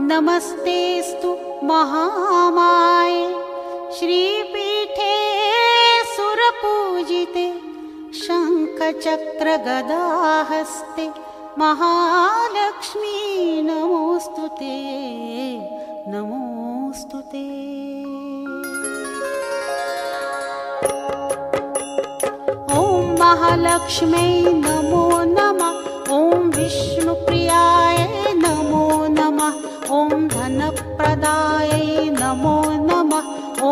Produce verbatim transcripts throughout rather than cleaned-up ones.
नमस्तेस्तु महामाये श्रीपीठे सुरपूजिते शङ्खचक्रगदाहस्ते महालक्ष्मी नमोस्तुते नमोस्तुते। ॐ महालक्ष्म्यै नमो नमः। ॐ विष्णुप्रियाय नमो नमः। ॐ धनप्रदायै नमो नमः। ॐ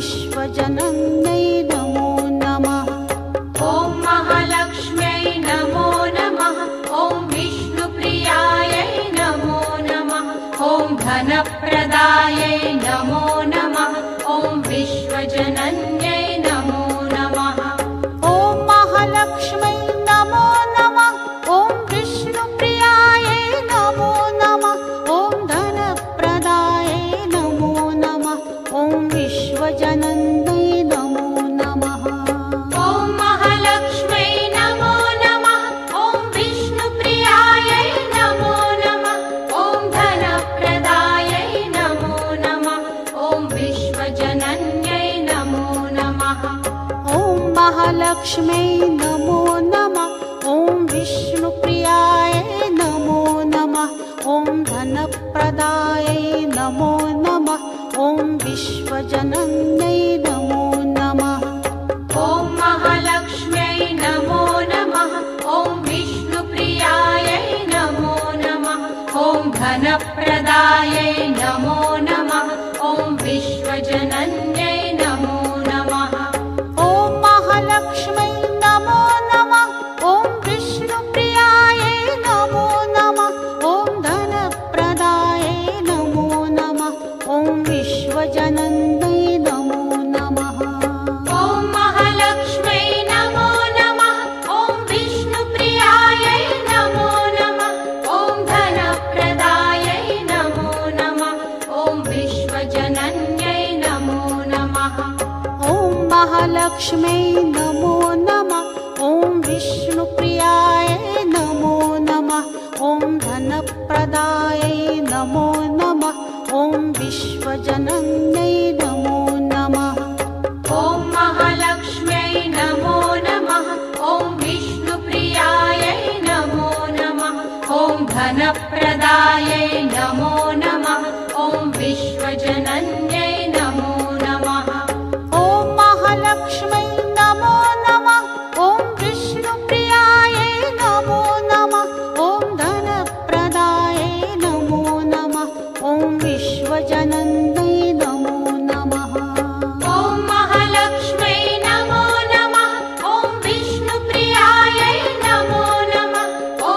विश्वजनन्यै नमो नमः। ॐ महालक्ष्म्यै नमो नमः। ॐ विष्णुप्रियायै नमो नमः। ॐ धनप्रदायै नमो नमः। ॐ विश्वजनन्यै नमो नमः। ॐ महालक्ष्म्यै नमो नमः। ॐ विष्णुप्रियायै नमो नमः। ॐ धनप्रदायै नमो नमः। ॐ विश्वजनन्यै नमो नमः। ॐ महालक्ष्म्यै नमो नमः। ॐ विष्णुप्रियायै नमो नमः। ॐ धनप्रदायै नमो नमः। ॐ विश्वजनन्यै नमो नमः। ॐ महालक्ष्म्यै नमो नमः। ॐ विष्णुप्रियायै नमो नमः। ॐ धनप्रदायै नमो नमः। ॐ विश्वजनन्यै नमो नमः। ॐ महालक्ष्म्यै नमो नमः। ॐ विष्णुप्रियायै नमो नमः। ॐ धनप्रदायै नमो नमः। ॐ विश्वजनन्यै नमो नमः। ॐ महालक्ष्म्यै नमो नमः। ॐ विष्णुप्रियायै नमो नमः। ॐ धनप्रदायै नमो नमः। ॐ विश्वजनन्यै नमो नमः। ॐ महालक्ष्म्यै नमो नमः। ॐ विष्णुप्रियायै नमो नमः। ॐ धनप्रदायै नमो नमः। ॐ विश्वजनन्यै नमो नमः। ॐ महालक्ष्म्यै नमो नमः। ॐ विष्णुप्रियायै नमो नमः। ॐ धनप्रदायै नमो नमः। ॐ विश्वजनन्यै नमो नमः। ॐ महालक्ष्म्यै नमो नमः। ॐ विष्णुप्रियायै नमो नमः। ॐ धनप्रदायै नमो नमः। ॐ विश्वजनन्यै नमो नमः। ॐ महालक्ष्म्यै नमो नमः। ॐ विष्णुप्रियायै नमो नमः। ॐ धनप्रदायै नमो नमः। ॐ विश्वजनन्यै नमो नमः। ॐ महालक्ष्म्यै नमो नमः। ॐ विष्णुप्रियायै नमो नमः। ॐ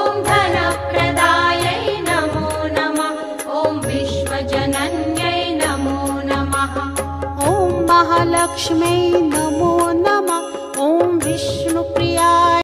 धनप्रदायै नमो नमः। ॐ विश्वजनन्यै नमो नमः। ॐ महालक्ष्म्यै नमो नमः। ॐ विष्णुप्रियायै